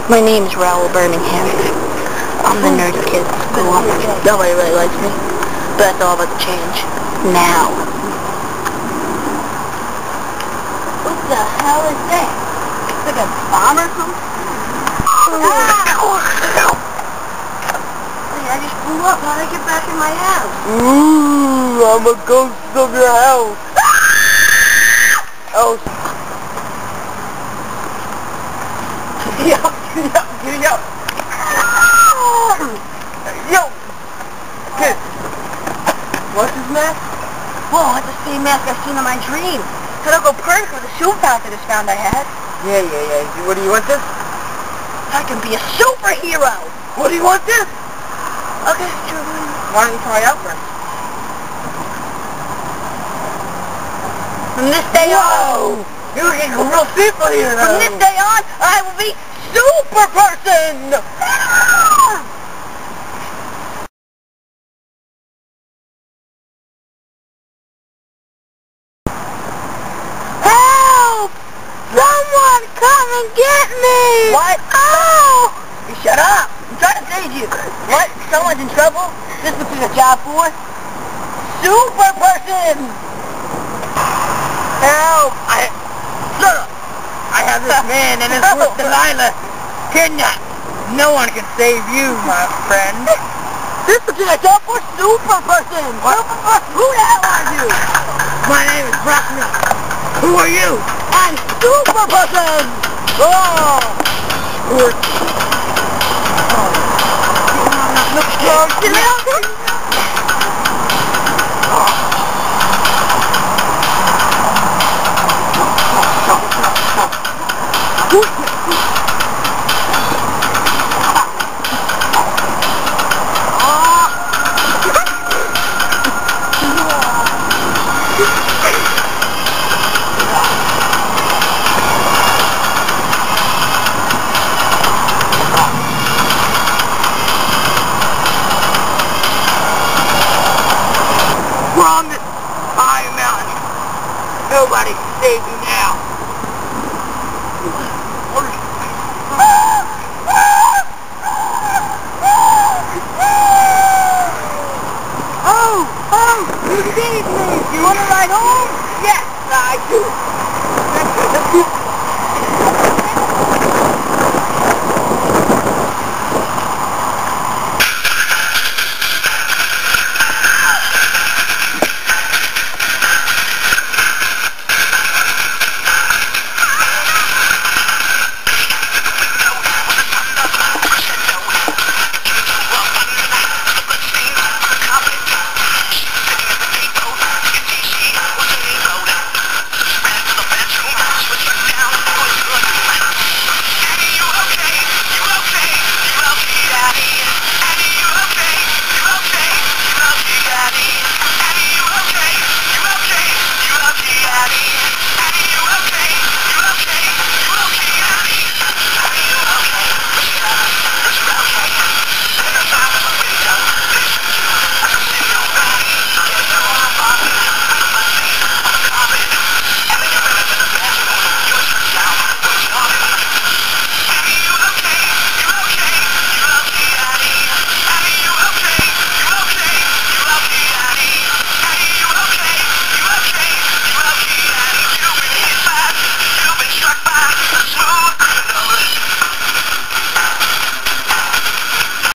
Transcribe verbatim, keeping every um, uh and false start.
My name's Raoul Birmingham. I'm the nerdy kid at school. Nobody really likes me, but that's all about to change. Now. What the hell is that? It's like a bomb or something? Ah! I just blew up. How did I get back in my house? Ooh, I'm a ghost of your house. Oh. Yo, yo, yo, yo. Yo. Kid. What's his mask? Whoa, that's the same mask I've seen in my dream. It'll go perfect with the suit pouch I just found I had. Yeah, yeah, yeah. What do you want this? I can be a superhero. What do you want this? Okay, sure. Why don't you try out first? From this day Whoa! on, You're looking real simple here now. from this day on, I will be super person. Help! Someone come and get me! What? Oh! You shut up! I'm trying to save you. What? Someone's in trouble? This looks like a job for super person! Help! I... Shut up! I have this man and his wife Delilah kidnapped. No one can save you, my friend. This looks like a job for super person! What? Super person! Who the hell are you? My name is Brockman. Who are you? I'm super person! Oh! Who are... Look, get out! We're on this high mountain. Nobody can save me